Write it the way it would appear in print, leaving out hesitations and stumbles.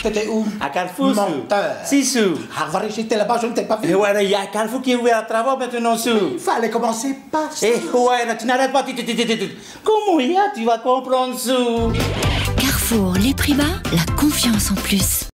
T'étais où? À Carrefour, Menteur. 6 sous. Avoir j'étais là-bas, je ne t'ai pas vu. Et ouais, il y a Carrefour qui est ouvert à travaux maintenant, sous. Il fallait commencer par ça. Eh ouais, tu n'arrêtes pas. Comment il y a, tu vas comprendre, sous. Carrefour, les prix bas, la confiance en plus.